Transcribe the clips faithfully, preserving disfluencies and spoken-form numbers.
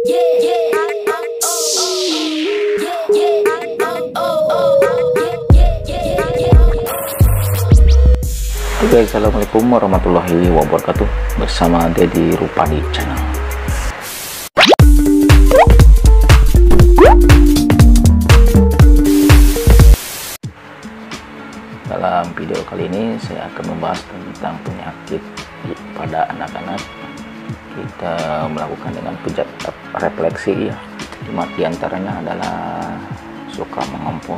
Oke, assalamualaikum warahmatullahi wabarakatuh. Bersama Deddy Rupadi Channel. Dalam video kali ini saya akan membahas tentang penyakit pada anak-anak. Kita melakukan dengan pijat refleksi, ya. Di antaranya adalah suka mengompol,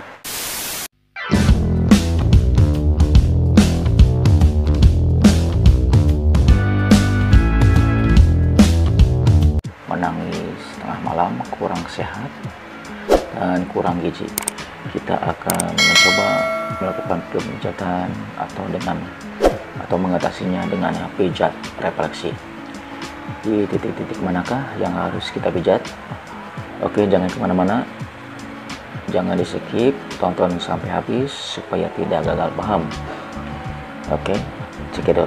menangis tengah malam, kurang sehat, dan kurang gizi. Kita akan mencoba melakukan pemijatan atau dengan atau mengatasinya dengan pijat refleksi. Di titik-titik manakah yang harus kita pijat? Oke, jangan kemana-mana, jangan di skip, tonton sampai habis supaya tidak gagal paham. Oke, cekidot.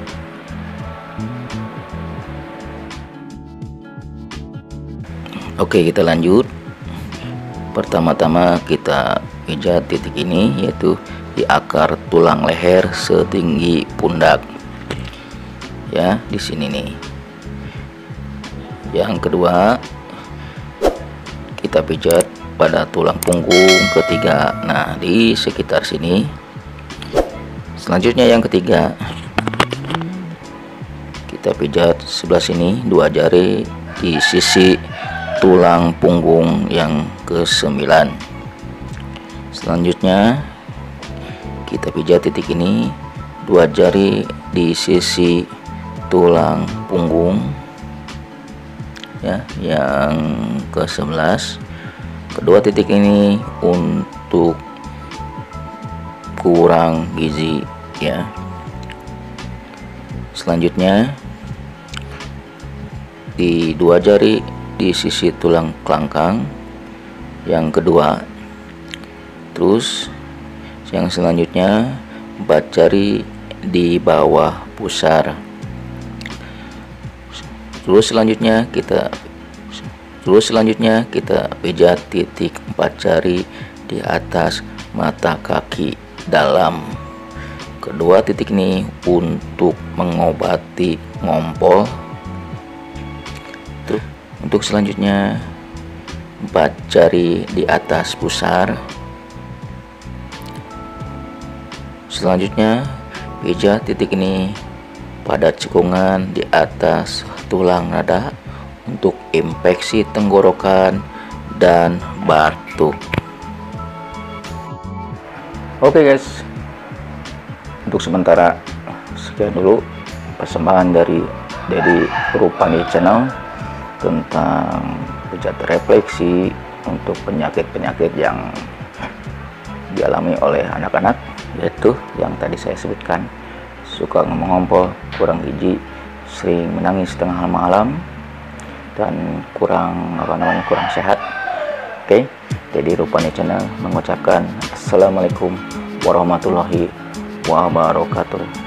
Oke, kita lanjut. Pertama-tama kita pijat titik ini, yaitu di akar tulang leher setinggi pundak. Ya, di sini nih. Yang kedua, kita pijat pada tulang punggung ketiga. Nah, di sekitar sini. Selanjutnya yang ketiga, kita pijat sebelah sini, dua jari di sisi tulang punggung yang kesembilan. Selanjutnya kita pijat titik ini, dua jari di sisi tulang punggung, ya, yang ke sebelas. Kedua titik ini untuk kurang gizi, ya. Selanjutnya di dua jari di sisi tulang kelangkang yang kedua. Terus yang selanjutnya empat jari di bawah pusar. Terus selanjutnya kita terus selanjutnya kita pijat titik empat jari di atas mata kaki dalam. Kedua titik ini untuk mengobati ngompol. Untuk selanjutnya empat jari di atas pusar. Selanjutnya pijat titik ini pada cekungan di atas tulang nada untuk infeksi tenggorokan dan batuk. Oke guys, untuk sementara sekian dulu persembahan dari Deddy Rupadi Channel tentang pijat refleksi untuk penyakit-penyakit yang dialami oleh anak-anak, yaitu yang tadi saya sebutkan: suka mengompol, kurang gizi, sering menangis tengah malam, dan kurang apa namanya kurang sehat. Oke, Deddy Rupadi Channel mengucapkan assalamualaikum warahmatullahi wabarakatuh.